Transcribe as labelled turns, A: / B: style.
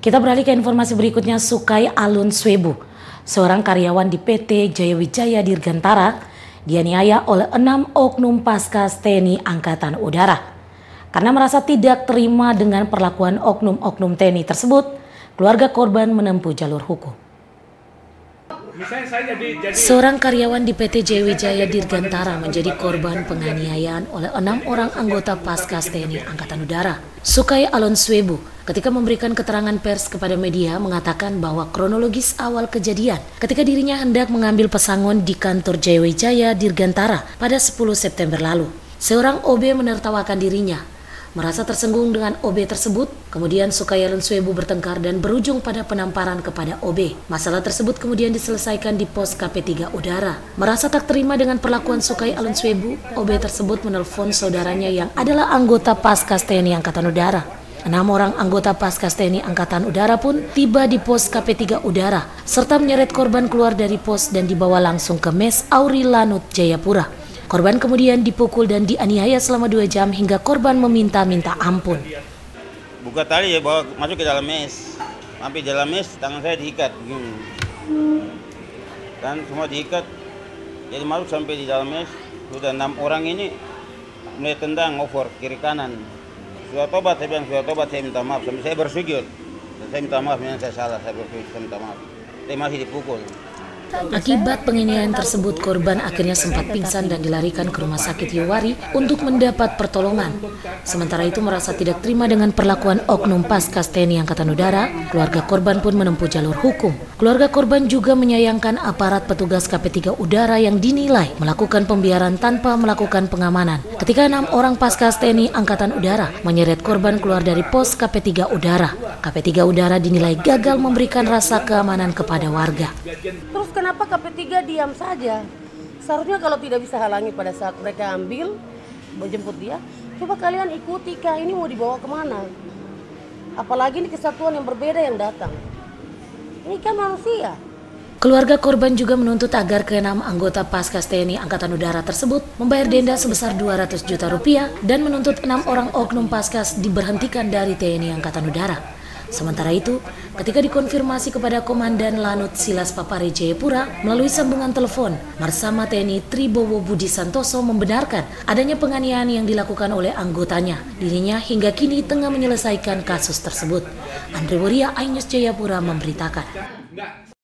A: Kita beralih ke informasi berikutnya. Sukai Alun Swebu, seorang karyawan di PT Jaya Wijaya Dirgantara, dianiaya oleh 6 oknum Paskas TNI Angkatan Udara. Karena merasa tidak terima dengan perlakuan oknum-oknum TNI tersebut, keluarga korban menempuh jalur hukum. Seorang karyawan di PT Jaya Wijaya Dirgantara menjadi korban penganiayaan oleh 6 orang anggota Paskas TNI Angkatan Udara. Sukai Alun Swebu ketika memberikan keterangan pers kepada media mengatakan bahwa kronologis awal kejadian ketika dirinya hendak mengambil pesangon di kantor Jaya Wijaya Dirgantara pada 10 September lalu. Seorang OB menertawakan dirinya. Merasa tersinggung dengan OB tersebut, kemudian Sukai Alun Swebu bertengkar dan berujung pada penamparan kepada OB. Masalah tersebut kemudian diselesaikan di pos KP3 Udara. Merasa tak terima dengan perlakuan Sukai Alun Swebu, OB tersebut menelpon saudaranya yang adalah anggota Paskas TNI Angkatan Udara. 6 orang anggota Paskas TNI Angkatan Udara pun tiba di pos KP3 Udara, serta menyeret korban keluar dari pos dan dibawa langsung ke Mes Auri Lanut, Jayapura. Korban kemudian dipukul dan dianiaya selama 2 jam hingga korban meminta-minta ampun.
B: Buka tali ya, bawa masuk ke dalam mes. Sampai dalam mes, tangan saya diikat. Kan semua diikat. Jadi masuk sampai di dalam mes. Sudah 6 orang ini mulai tendang over kiri kanan. Sudah tobat, saya bilang sudah tobat, saya minta maaf. Sampai saya bersujud. Saya minta maaf, memang saya salah, saya bersujud, saya minta maaf. Saya masih dipukul.
A: Akibat penganiayaan tersebut, korban akhirnya sempat pingsan dan dilarikan ke rumah sakit Yowari untuk mendapat pertolongan. Sementara itu merasa tidak terima dengan perlakuan oknum Paskas TNI Angkatan Udara, keluarga korban pun menempuh jalur hukum. Keluarga korban juga menyayangkan aparat petugas KP3 Udara yang dinilai melakukan pembiaran tanpa melakukan pengamanan. Ketika 6 orang Paskas TNI Angkatan Udara menyeret korban keluar dari pos KP3 Udara, KP3 Udara dinilai gagal memberikan rasa keamanan kepada warga.
C: Terus kenapa KP3 diam saja? Seharusnya kalau tidak bisa halangi pada saat mereka ambil, menjemput dia, coba kalian ikuti kah ini mau dibawa kemana? Apalagi ini kesatuan yang berbeda yang datang. Ini kan manusia.
A: Keluarga korban juga menuntut agar ke-6 anggota Paskas TNI Angkatan Udara tersebut membayar denda sebesar 200 juta rupiah dan menuntut 6 orang oknum Paskas diberhentikan dari TNI Angkatan Udara. Sementara itu, ketika dikonfirmasi kepada Komandan Lanut Silas Papare Jayapura melalui sambungan telepon, Marsama TNI Tribowo Budi Santoso membenarkan adanya penganiayaan yang dilakukan oleh anggotanya. Dirinya hingga kini tengah menyelesaikan kasus tersebut. Andre Woria, iNews Jayapura memberitakan.